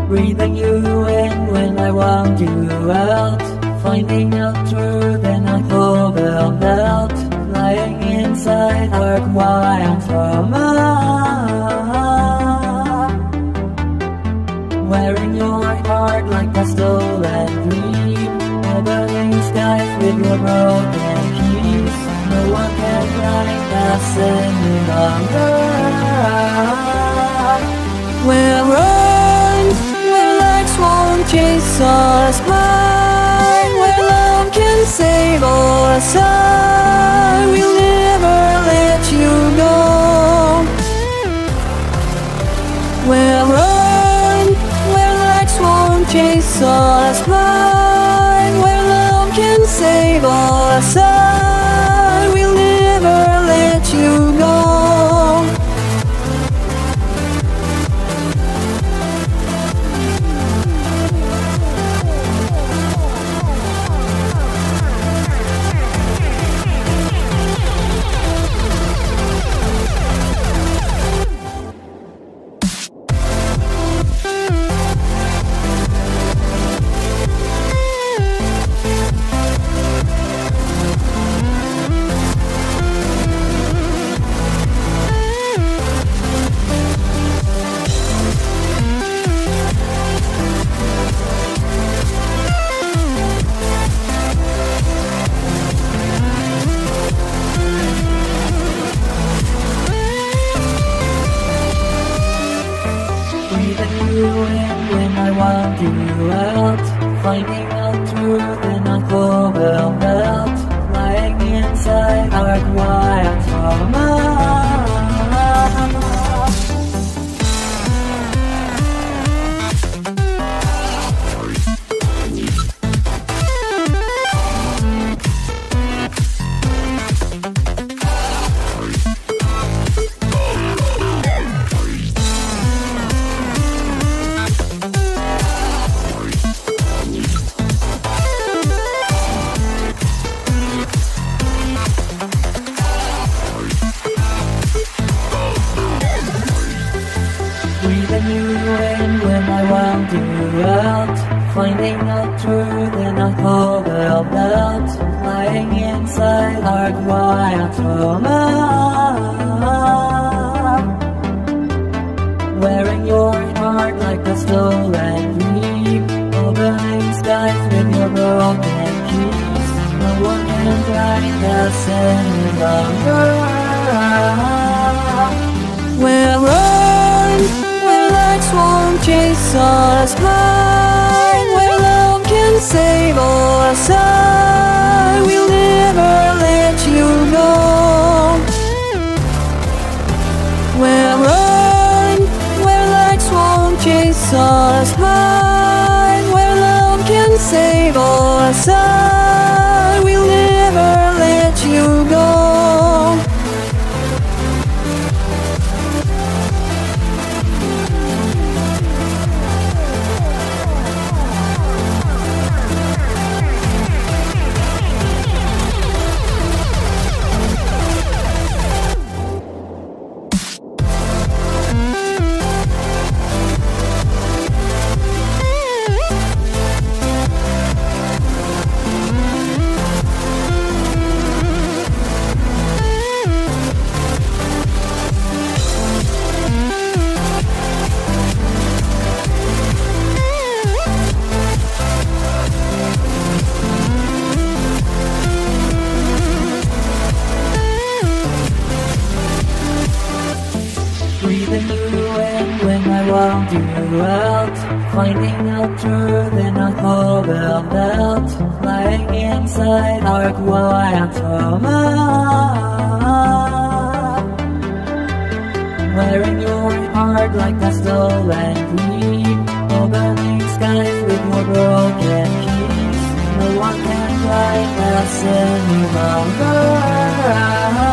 breathing you in when I want you out, finding out truth and I overwhelmed out, lying inside hardwired trauma, wearing your heart like a stolen dream, burning skies with your broken keys. No one can blind us any longer. We'll run where lights won't chase us by, where love can save us. I will never let you go. We'll run where lights won't chase us by, where love can save us. I will never let you go. When I want you out, finding out truth and I overwhelmed out, lying inside hardwired trauma. Breathing you in when I want you out, finding out truth and I overwhelmed out, lying inside hardwired trauma, wearing your heart like a stolen dream, burning skies with your broken keys. No one can blind us any longer. We'll run where lights won't chase us by, where love can save us. I will never let you go. We'll run where lights won't chase us by, where love can save us. I will never let you go. Breathing you in when I want you out, finding out truth and I overwhelmed out, lying inside hardwired trauma, wearing your heart like a stolen dream, burning skies with your broken keys. No one can blind us any longer.